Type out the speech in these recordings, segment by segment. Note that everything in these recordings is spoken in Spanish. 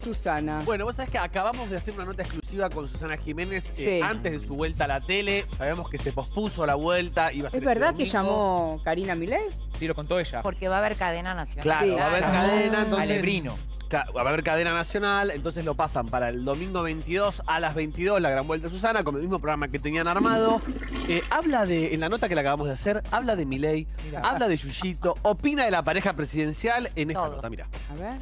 Susana. Bueno, vos sabés que acabamos de hacer una nota exclusiva con Susana Jiménez Sí. antes de su vuelta a la tele. Sabemos que se pospuso la vuelta, iba a ser ¿Es verdad este que domingo. llamó Karina Milei? Sí, lo contó ella. Porque va a haber cadena nacional. Claro, Sí. va a haber cadena, entonces... Alebrino. Claro, va a haber cadena nacional, entonces lo pasan para el domingo 22 a las 22, la gran vuelta de Susana, con el mismo programa que tenían armado. Habla de, en la nota que le acabamos de hacer, habla de Milei, habla de Yuyito, opina de la pareja presidencial en esta Todo. nota, mira. A ver.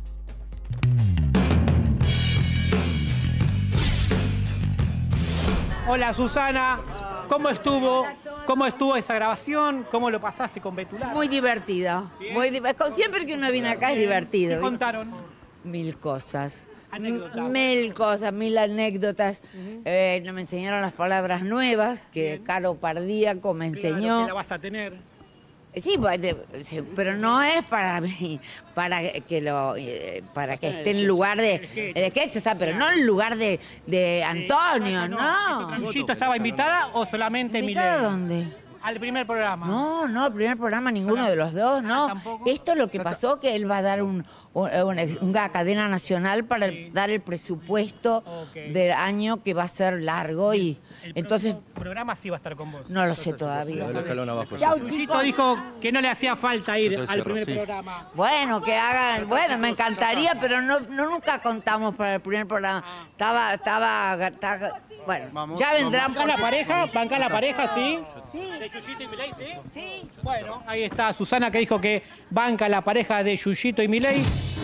Hola Susana, ¿cómo estuvo? ¿Cómo estuvo esa grabación? ¿Cómo lo pasaste con Betular? Muy divertida. Siempre que uno viene acá es ¿Qué divertido. ¿viste? contaron? Mil cosas. Anécdotas. Mil cosas, mil anécdotas. No me enseñaron las palabras nuevas que Bien. Caro Pardíaco me Claro, enseñó. que la vas a tener. Sí, sí, pero no es para mí, para que esté en lugar de sketch, está, pero no en lugar de Antonio, no. ¿Yuyito estaba invitada o solamente ¿Invitada a Milei? dónde? Al primer programa. No, el primer programa ninguno de los dos, no. ¿Tampoco? Esto es lo que pasó, que él va a dar una cadena nacional para dar el presupuesto Ok. del año que va a ser largo y El entonces próximo programa sí va a estar con vos. no lo sé todavía. Chau, Yuyito dijo que no le hacía falta ir al primer programa. Bueno, que hagan, bueno, me encantaría, pero no nunca contamos para el primer programa. Bueno, ya vendrán ¿Banca la pareja? ¿Banca la pareja, sí? Sí, ¿De Yuyito y Milei, sí? sí. Bueno, ahí está Susana que dijo que banca la pareja de Yuyito y Milei.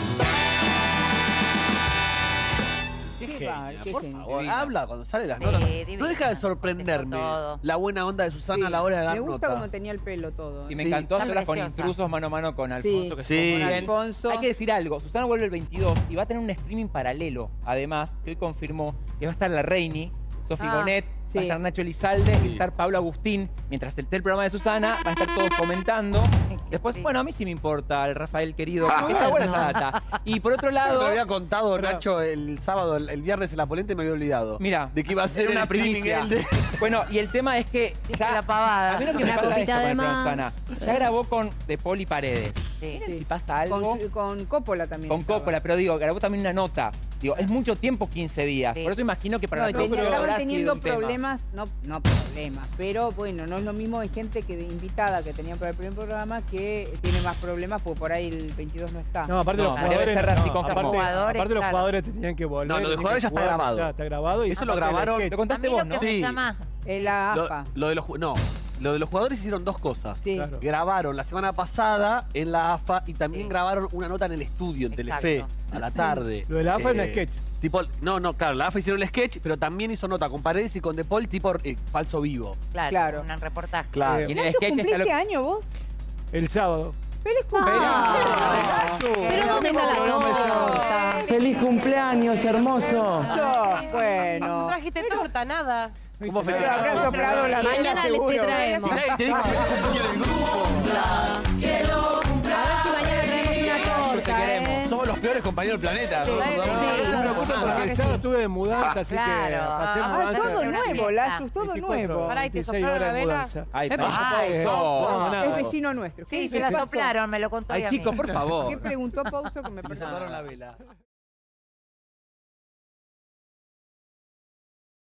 Por genia. favor, habla cuando sale las Sí, notas. No divina. deja de sorprenderme Dijo todo. la buena onda de Susana Sí, a la hora de dar me gusta nota. cómo tenía el pelo todo. Y me Sí. encantó Está hacerla con preciosa. intrusos mano a mano con Alfonso. Que Sí. estuvo muy bien. Alfonso. Hay que decir algo. Susana vuelve el 22 y va a tener un streaming paralelo. Además, que hoy confirmó que va a estar la Reini, Sofi Bonet, sí. va a estar Nacho Elizalde y va a estar Pablo Agustín. Mientras esté el programa de Susana, van a estar todos comentando. Después, bueno, a mí sí me importa el Rafael querido. porque está buena esa data. Y por otro Yo lado... me había contado, Nacho, el sábado, el viernes en La Polenta, me había olvidado. Mira, de que iba a ser era una una primicia. Bueno, Bueno, y el tema es que Dijo la pavada. a mí lo que me Una pasa es copita esto con de el programa de más. Susana. Ya grabó con De Paul y Paredes. Sí. Miren si pasa algo Con Coppola también. con estaba. Coppola, pero digo, grabó también una nota. Digo, es mucho tiempo, 15 días. Sí. Por eso imagino que para No, la próxima estaban habrá teniendo sido un tema. problemas, no problemas, pero bueno, no es lo mismo hay gente que invitada que tenían para el primer programa que tiene más problemas porque por ahí el 22 no está. No, aparte No, los debe jugadores, ser así, no, confirmó. aparte los Claro. jugadores tenían que volver. No, lo de tenían jugadores que ya está jugar, grabado. ya está grabado. Y Eso lo aparte del grabaron, sketch. Lo A contaste mí vos, lo ¿no? que me Sí. llama... La AFA. Lo de los jugadores hicieron dos cosas. Sí. Claro. Grabaron la semana pasada en la AFA y también Sí. grabaron una nota en el estudio, en Exacto. Telefe, a la tarde. Lo de la AFA es un sketch. Tipo, no, claro, la AFA hicieron el sketch, pero también hizo nota con Paredes y con De Paul, tipo falso vivo. Claro. Un reportaje. Claro. Y en el ¿Nacho sketch está cumpliste lo... año vos? El sábado. ¡Feliz cumpleaños! Pero ¿dónde está la torta? ¡Feliz cumpleaños, hermoso! No Bueno. trajiste torta, nada. ¿Cómo fue? Pero habrá soplado la vela Mañana seguro. te traemos. Milei, te digo que es cumpleaños del grupo. A ver si mañana traemos una torta, ¿eh? Somos los peores compañeros del planeta. Sí. No Sí. nos No me preocupamos preocupa por nada. porque el sábado estuve de mudanza, así que Claro. pasé Ah, mudanza. Todo Una nuevo, fiesta. Layus, todo 24, nuevo. Pará, ¿y te 26 soplaron horas la de vela? mudanza. Ay, Epa. pero Ay, eso. no, nada. Es vecino nuestro. Sí, ¿Qué se la pasó? soplaron, me lo contó Ay, ella a mí. chicos, por favor. ¿Qué preguntó Pauso que me Me perdonó? soplaron la vela.